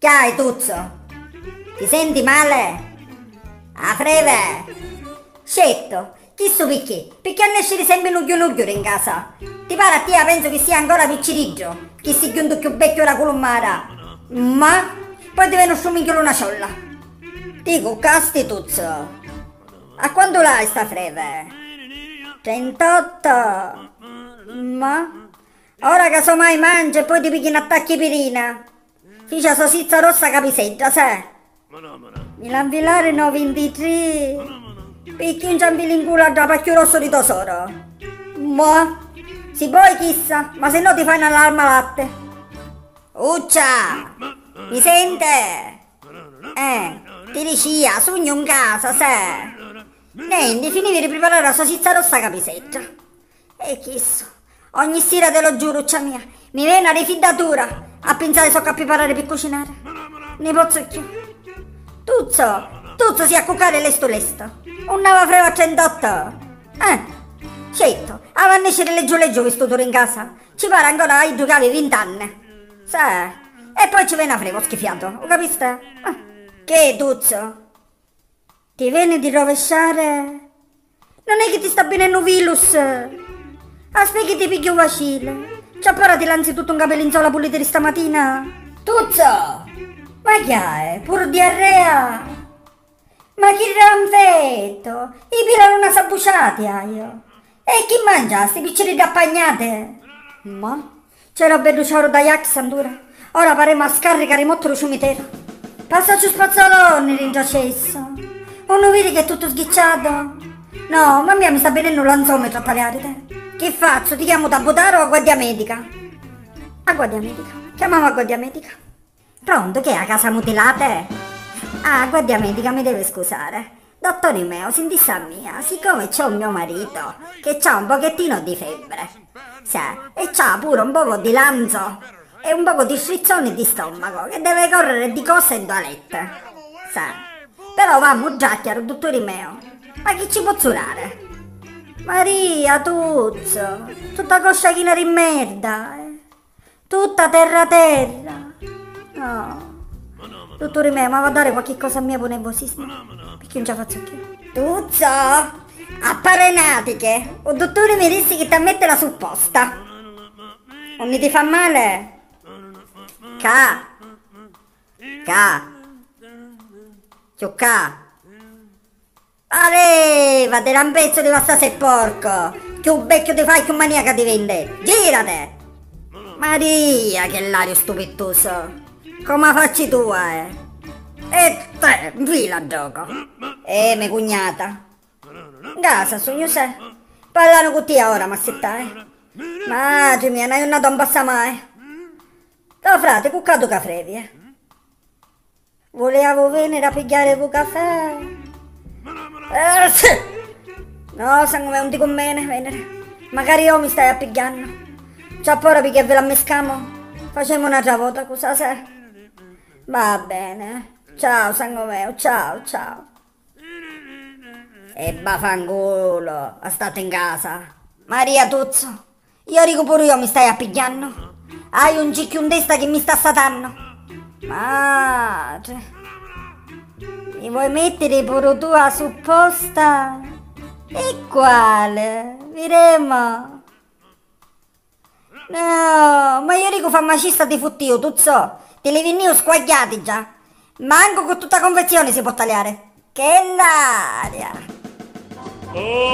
Che hai, Tuzzo? Ti senti male? A freve? Scetto, chi sto picchi? Perché ne esce sempre nuglio in casa? Ti pare a te, penso che sia ancora picciriggio, che si chiude più vecchio la colummara. Ma poi ti viene un sciumigliolo una ciolla. Dico, casti Tuzzo. A quando l'hai sta freve? 38. Ma ora casomai mangia e poi ti picchi in attacchi pirina. Ficia sosizza rossa capiseggia, sai? Milanvillare no 23. Picchi un ciambino in culo da pacchio rosso di tesoro. Ma si poi chissà, ma se no ti fai un'allarma latte. Uccia! Mi sente? Ti dicia, sogno in casa, sai? Niente, finivi di preparare la salsiccia rossa capiseggia. E chissà, ogni sera te lo giuro, uccia mia, mi viene una rifidatura a pensare so che preparare per cucinare. Ne posso più. Tuzzo si a cuccare lesto. Un nava freva a 38. Certo, a nascere leggio questo tour in casa. Ci pare ancora ai giocare 20 anni. Sai? E poi ci viene a frevo schifiato, ho capiste? Che Tuzzo? Ti viene di rovesciare? Non è che ti sta venendo un virus? Aspetta che ti picchio un vacile. C'ha paura ti lanzi tutto un capelinzola pulito di stamattina? Tuzzo! Ma che è? Puro diarrea? Ma chi ranfetto? I pilano una sabbuciati io. E chi mangia? Sti piccini appagnate? Ma? C'era bello ciao da Yaxandura. Ora faremo a scaricare molto lo cimitero. Passaci spazzoloni, ringiacesso. Non vedi che è tutto sghicciato? No, ma mia mi sta venendo l'anzometro a tagliare. Che faccio? Ti chiamo da Botaro o a guardia medica? A guardia medica. Chiamiamo a guardia medica. Pronto, che è a casa mutilate? Ah, guardia medica, mi deve scusare. Dottore mio, sentissa mia, siccome c'ho mio marito, che c'ha un pochettino di febbre, e c'ha pure un poco di lanzo e un poco di frizioni di stomaco, che deve correre di cosa in toilette, però vamo già chiaro, dottore mio, ma chi ci può zurare? Maria, Tuzzo, tutta coscia china di merda, tutta terra. No. Dottore mio, ma va a dare qualche cosa a mia per nervosismo? Perché non ce la faccio più. Tuzzo! Apparenatiche! O dottore mi disse che ti ammette la supposta. Non mi ti fa male? Ciucca! Levate, un pezzo di pasta se porco! Più vecchio ti fai, più maniaca ti vende! Girate! Maria, che l'aria stupetoso! Come facci tu, E te, vila a gioco. Me cugnata. Casa, sogno se. Parlano con te ora, ma se stai. Madre mia, non è nato non passa mai. No, frate, cuccato caffè, Volevo venire a pigliare il caffè. Sì. No, sangue, non ti conviene venire. Magari io mi stai appigliando. C'ha paura perché ve la mescamo. Facciamo un'altra volta, cosa sei? Va bene. Ciao, sangue mio, ciao. E bafangolo, state in casa. Maria Tuzzo, io dico pure io mi stai appigliando. Hai un cicchio in testa che mi sta satando. Madre. Mi vuoi mettere pure tu a supposta? E quale? Vedremo. No, ma io dico farmacista di futtio, Tuzzo. Te li venni squagliati già. Manco con tutta confezione si può tagliare. Che l'aria!